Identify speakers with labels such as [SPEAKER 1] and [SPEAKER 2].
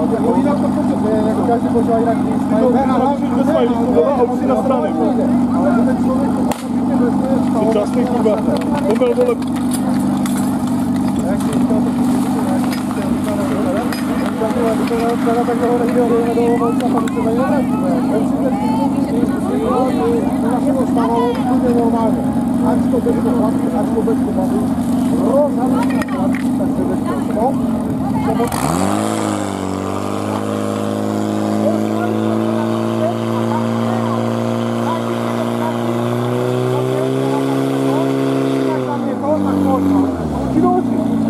[SPEAKER 1] Oni na to potřebuje, každý pořád jinak mají
[SPEAKER 2] a už si na strany.
[SPEAKER 1] Ale ten člověk to určitě vezme.
[SPEAKER 2] Současný kurva. To byl vole.
[SPEAKER 1] Jak si říkal, to tak toho nechtěl do volca, pak se tady nevrátíme. On si ten týdny našeho stávalo úplně normálně. Ať to bez poplatky, ať to bez poplatky. Rozhodně poplatky, tak se bez poplatky.